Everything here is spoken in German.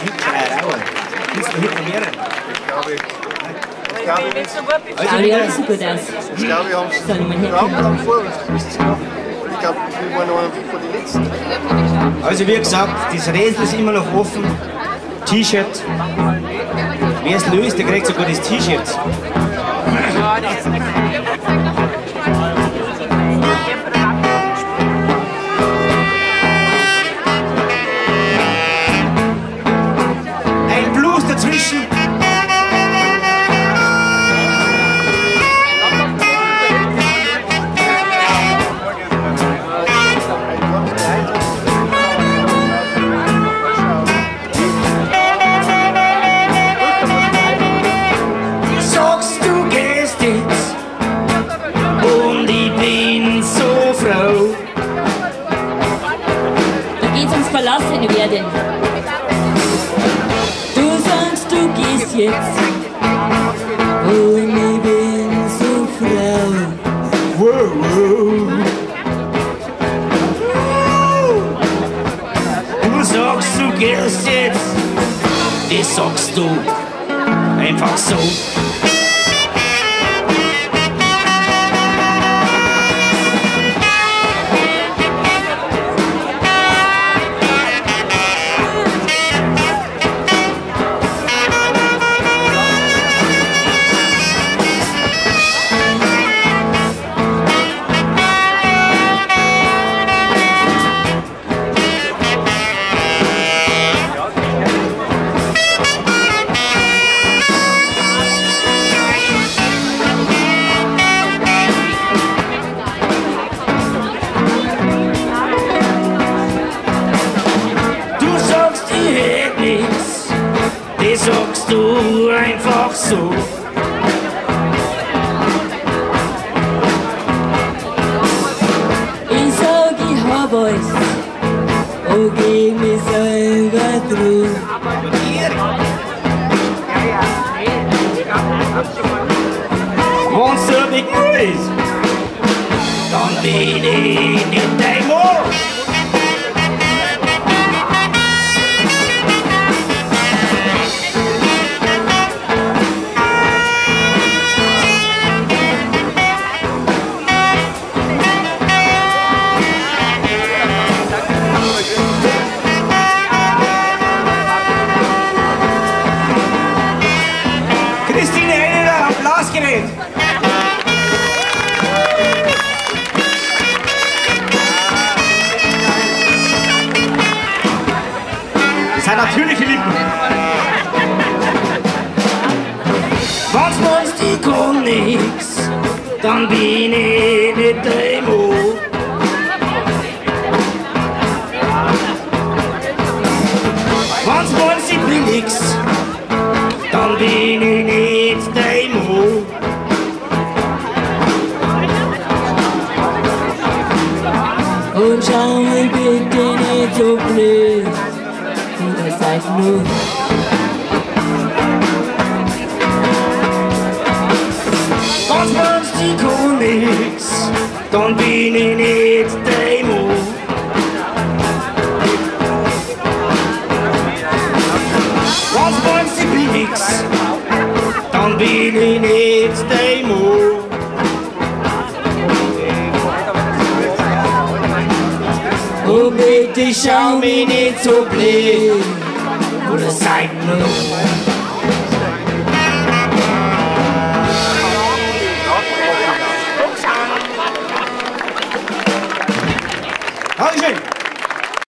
Hitler auch. Willst du Hitler? Schaut ja alles so gut aus. Ich glaube, wir haben es vor uns. Ich glaube, wir waren noch von den letzten. Also wie gesagt, das Rätsel ist immer noch offen. T-Shirt. Wer es löst, der kriegt sogar das T-Shirt. Ein Blues dazwischen. Verlassen werden. Du sagst, du gehst jetzt und ich bin so Frau. Wow, wow. Du sagst, du gehst jetzt, das sagst du einfach so. Das sagst du einfach so. Ich sag, ich hab alles und geh mich selber drüber. Wenn's so nicht nur ist, dann bin ich nicht dein Mann. Christine Heller, Applausgerät! Das sind natürliche Lippen. Wenn's meinst, ich kann nix, dann bin ich nicht dein Mann. Wenn's meinst, ich bin nix, dann bin ich nicht dein Mann. Und schau mich bitte nicht so blöd, ihr seid nur. Wenn's meinst, ich kann nix, dann bin ich nicht dein Mann. Wenn's meinst, ich bin nix, dann bin ich nicht dein Mann. Oh bitte schau mich nicht so blöd, Oder seid nur. Dankeschön.